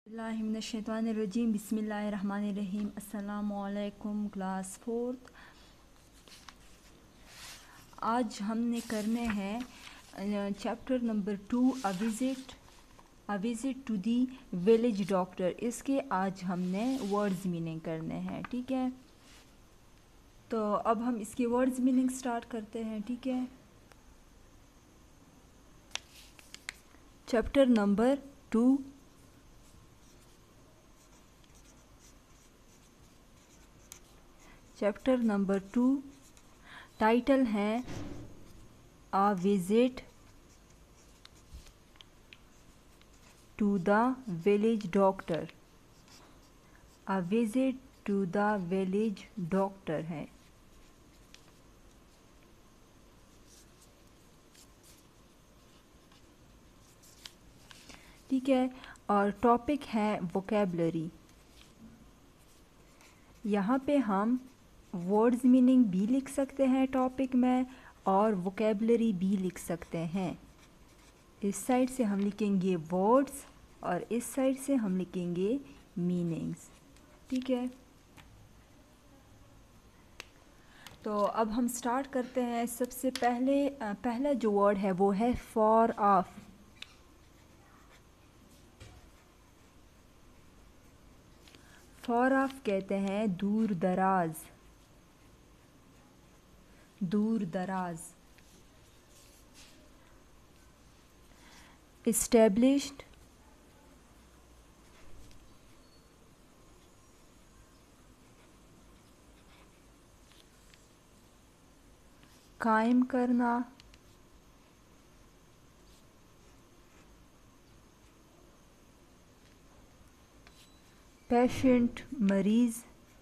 اللہ من الشیطان الرجیم بسم اللہ الرحمن الرحیم السلام علیکم کلاس فورتھ۔ آج ہم نے کرنے ہیں chapter number 2 a visit to the village doctor. اس کے آج ہم نے ورڈز میننگ کرنے ہیں، ٹھیک ہے؟ تو اب ہم اس کی ورڈز میننگ سٹارٹ کرتے ہیں، ٹھیک ہے؟ Chapter number 2 chapter number 2 title ہے A visit to the village doctor۔ A visit to the village doctor ہے۔ ٹھیک ہے، اور ٹاپک ہے ووکیبلری۔ یہاں پہ ہم ورڈز میننگ بھی لکھ سکتے ہیں ٹاپک میں، اور ووکیبلری بھی لکھ سکتے ہیں۔ اس سائڈ سے ہم لکھیں گے ورڈز اور اس سائڈ سے ہم لکھیں گے میننگز، ٹھیک ہے؟ تو اب ہم سٹارٹ کرتے ہیں۔ سب سے پہلا جو ورڈ ہے وہ ہے فار آف۔ فار آف کہتے ہیں دور دراز، دور دراز۔ اسٹیبلشڈ، قائم کرنا، پیشنٹ مریض،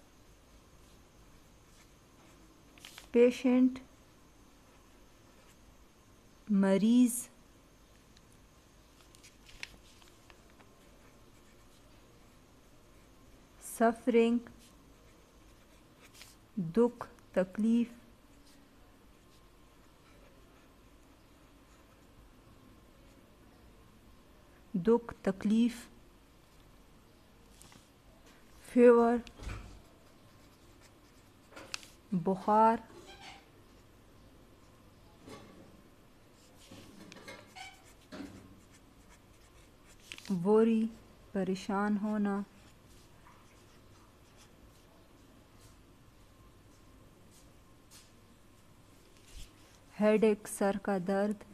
پیشنٹ مریض، سفرنگ دکھ تکلیف، دکھ تکلیف، فیور بخار، وری پریشان ہونا، ہیڈ ایک سر کا درد،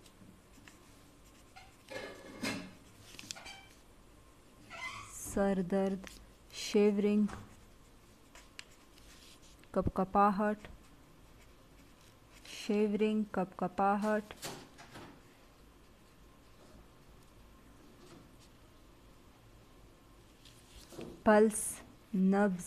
سر درد، شیورنگ کپکپاہٹ، شیورنگ کپکپاہٹ، پلس نبض،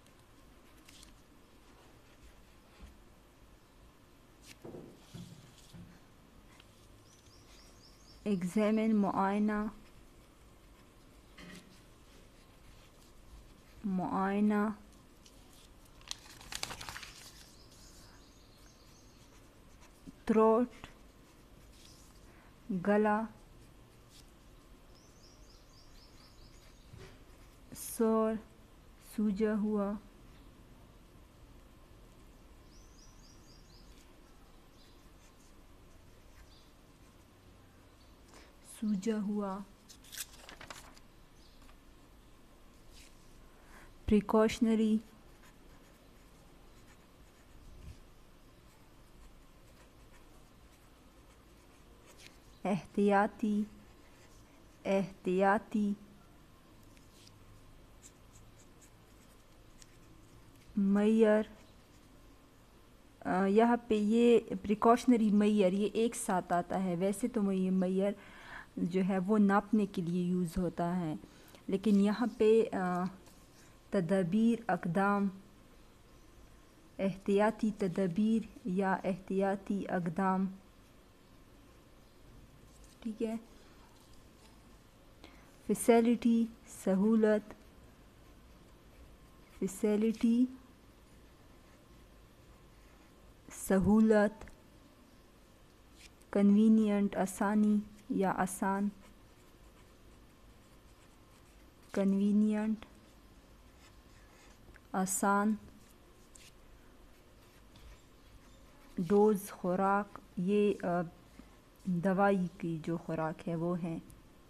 ایگزامن معائنہ، معائنہ، تھروٹ گلا، سور سوجا ہوا، سوجا ہوا، پریکاشنری احتیاطی، احتیاطی، معیار۔ یہاں پہ یہ پریکاشنری معیار یہ ایک ساتھ آتا ہے، ویسے تو یہ معیار جو ہے وہ ناپنے کے لیے یوز ہوتا ہے، لیکن یہاں پہ تدابیر اقدام، احتیاطی تدابیر یا احتیاطی اقدام، ٹھیک ہے؟ فیسیلٹی سہولت، فیسیلٹی سہولت، کنوینینٹ آسانی یا آسان، کنوینینٹ آسان، ڈوز خوراک، یہ دوائی کی جو خوراک ہے وہ ہے.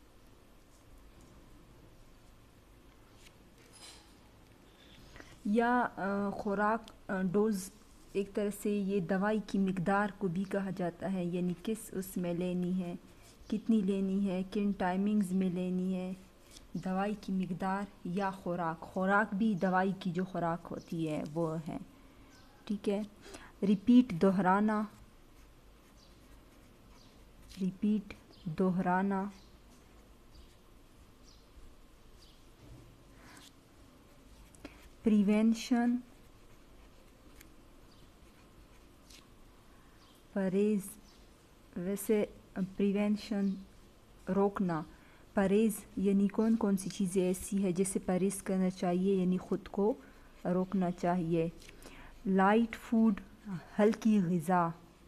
یا خوراک ڈوز ایک طرح سے یہ دوائی کی مقدار کو بھی کہا جاتا ہے، یعنی کس اس میں لینی ہے، کتنی لینی ہے، کن ٹائمنگز میں لینی ہے. دوائی کی مقدار یا خوراک بھی دوائی کی جو خوراک ہوتی ہے وہ ہے. ٹھیک ہے. ریپیٹ دہرانا، پریونشن پرہیز، ویسے پریونشن روکنا، پرہیز یعنی کون سی چیزیں ایسی ہے جسے پرہیز کرنا چاہیے، یعنی خود کو روکنا چاہیے. لائٹ فوڈ ہلکی غذا،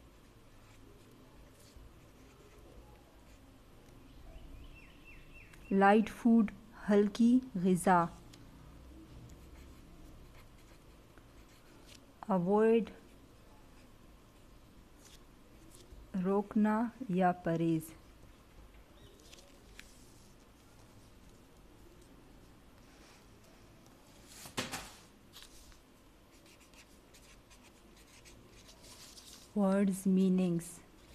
لائٹ فوڈ ہلکی غذا. اوائڈ روکنا یا پرہیز. Words meanings.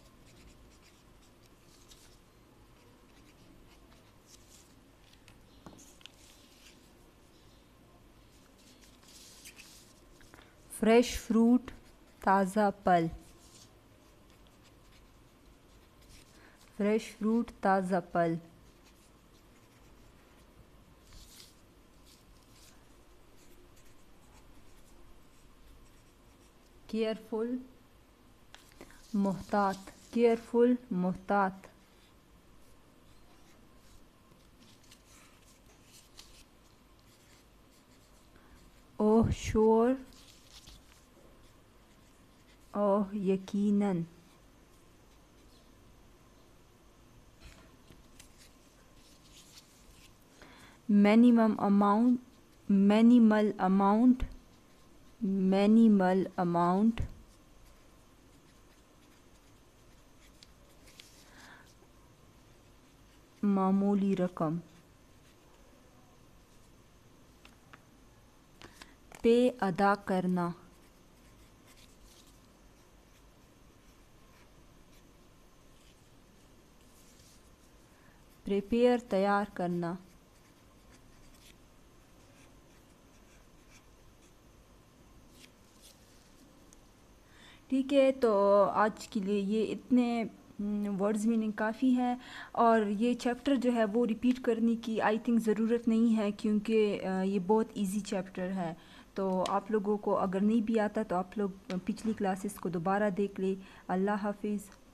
فریش فروٹ تازہ پھل، فریش فروٹ تازہ پھل. کیئرفل محتاط، کیئرفل محتاط. اوہ شور، اوہ یقیناً. مینیمل اماؤنٹ، معمولی رقم. پے ادا کرنا، پریپیئر تیار کرنا. ٹھیک ہے. تو آج کے لیے یہ اتنے ورڈز میننگ کافی ہیں، اور یہ چیپٹر جو ہے وہ ریپیٹ کرنے کی آئی تھنک ضرورت نہیں ہے، کیونکہ یہ بہت ایزی چیپٹر ہے. تو آپ لوگوں کو اگر نہیں بھی آتا تو آپ لوگ پچھلی کلاسز کو دوبارہ دیکھ لیں. اللہ حافظ.